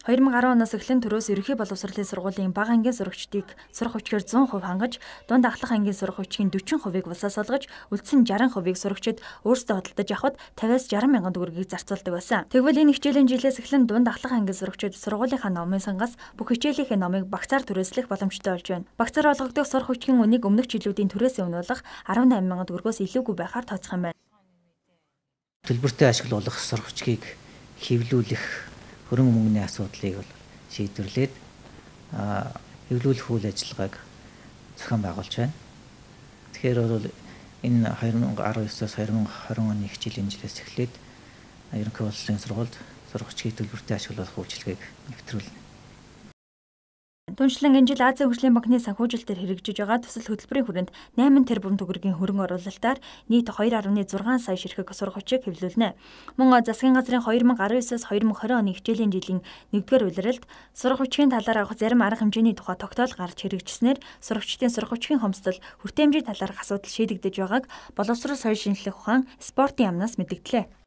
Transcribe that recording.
2010 оноос эхлэн төрөөс ерөнхий боловсролын сургуулийн бага ангийн сурагчдыг сурах хүчээр 100% хангаж, дунд ахлах ангийн сурах хүчгийн 40%-ийг улсаас олгож, үлдсэн 60%-ийг сурагчид өөрсдөө хөдөлж авахд 50-60 мянган төгрөгийг зарцуулдаг байсан. Тэгвэл энэ хичээлийн жилээс эхлэн дунд ахлах ангийн сурагчид сургуулийнхаа номын сангаас бүх хичээлийнхээ номыг багцаар түрээслэх боломжтой болж байна. Багцаар олгогдох сурах хүчгийн үнийг өмнөх жилүүдийн түрээс өмнө болох 18 мянган төгрөгөөс илүүгүй байхаар тооцох юм байна. Төлбөртэй ашиглуулах сурах хүчгийг хэвлүүлэх хөрөнгө мөнгөний асуудлыг бол шийдвэрлээд хэвлүүлэх үйл ажиллагааг зохион байгуулж байна. Тэгэхээр бол энэ 2019-с 2020 оны хичээлийн жилээс эхлээд ерөнхий боловсролын сургуульд сурах хүчийг төлбөртэй ашиглуулах үйлчилгээг нэвтрүүлнэ. Түүнчлэн энэ жил Азийн хөгжлийн банкны санхүүжилтээр хэрэгжиж байгаа төсөл хөтөлбөрийн хүрээнд 8 тэрбум төгрөгийн хөрөнгө оруулалтаар нийт 2.6 сая ширхэг сурах хүчийг хэвлүүлнэ. Мөн засгийн газрын 2019-с 2020 оны хичээлийн жилийн 1-р улиралд сурах хүчийн талаар авах зарим арга хэмжээний тухай тогтоол гарч хэрэгжснээр сурагчдын сурах хүчийн хомсдол, хүртээмжийн талаарх асуудал шийдэгдэж байгааг боловсрол соёл шинжилгээ ухаан спортын яамнаас мэдэгдлээ.